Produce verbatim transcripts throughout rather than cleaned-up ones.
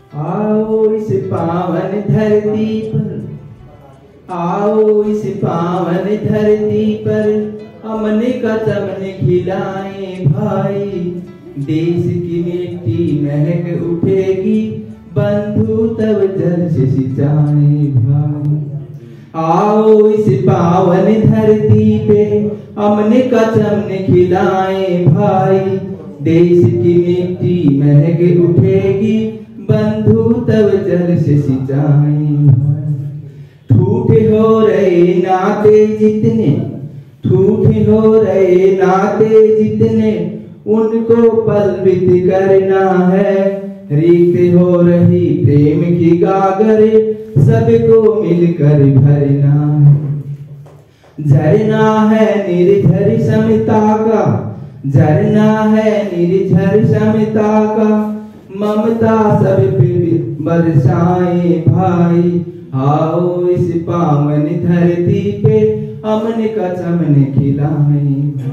आओ इस पावन धरती पर, आओ इस पावन धरती पर अमन का चमन खिलाए भाई। देश की मिट्टी महक उठेगी, बंधु तब जल से सिंचाए भाई। आओ इस पावन धरती पे अमन का चमन खिलाए भाई। देश की मिट्टी महक उठेगी, बंधु तब जल से सिंचाए भाई। ठूठे हो रहे नाते जितने, ठूठे हो रहे नाते जितने, उनको पलवित करना है। रिक्त हो रही प्रेम की गागर, सबको मिलकर भरना है। झरना है निर्झर समता का, झरना है निर्झर समता का, ममता सब पे बरसाए भाई। आओ इस पावन धरती पे अमन का चमन खिलाए।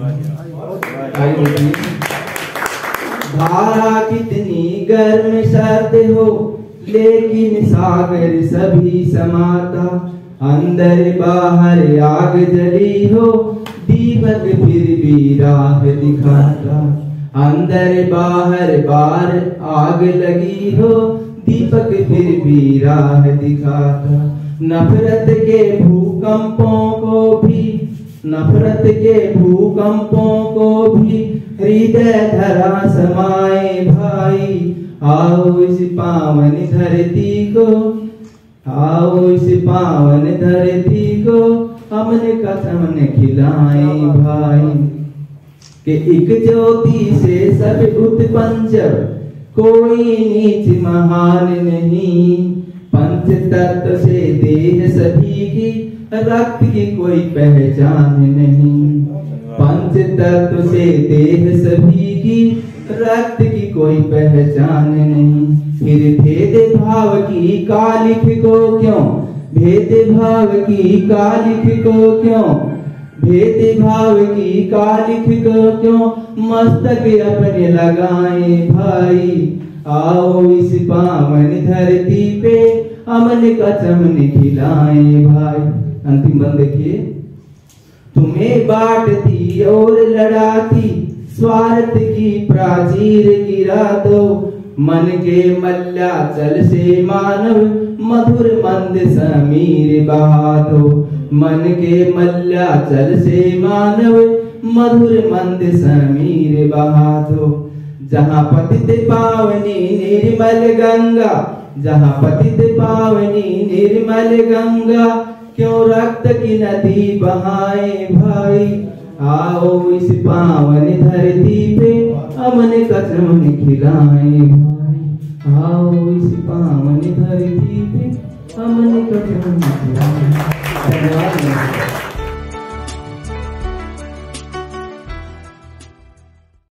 धारा कितनी गर्म सर्द हो, लेकिन सागर सभी समाता। अंदर बाहर आग जली हो, दीपक फिर भी राह दिखाता। अंदर बाहर बार आग लगी हो, दीपक फिर भी राह दिखाता। नफरत के भूकंपों को भी, नफरत के भूकंपों को भी हृदय धरा समाए भाई। आओ इस पावन धरती को, आओ इस पावन धरती को अमन का चमन खिलाए भाई। कि एक ज्योति से सब उत्पन्न, कोई नीच महान नहीं। पंच तत्व से देह सभी की, रक्त की कोई पहचान नहीं। पंच तत्व से देह सभी की, रक्त की कोई पहचान नहीं। फिर भेद भाव की कालिख को क्यों, भेद भाव की कालिख को क्यों, भेद भाव की कालिख को क्यों मस्तक अपने लगाए भाई। आओ इस पावन धरती पे अमन का चमन खिलाए भाई। अंतिम बंद देखिए। तुम्हें बांटती और लड़ाती, स्वार्थ की प्राचीर गिरा दो। मन के मल्लाचल से मानव, मधुर मंद समीर बहा दो। मन के मल्लाचल से मानव, मधुर मंद समीर बहा दो। जहाँ पतित पावनी निर्मल गंगा, जहाँ पतित पावनी निर्मल गंगा, क्यों रक्त की नदी बहाए भाई। आओ इस पावन धरती पे अमन का चमन खिलाए भाई। आओ इस पावन धरती पे अमन का चमन खिलाए। धन्यवाद।